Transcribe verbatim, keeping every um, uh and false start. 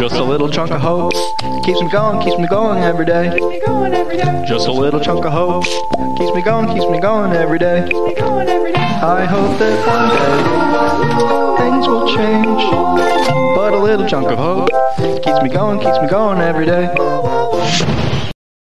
Just a little chunk of hope keeps me going, keeps me going every day. Just a little chunk of hope keeps me going, keeps me going every day. I hope that one day things will change, but a little chunk of hope keeps me going, keeps me going every day.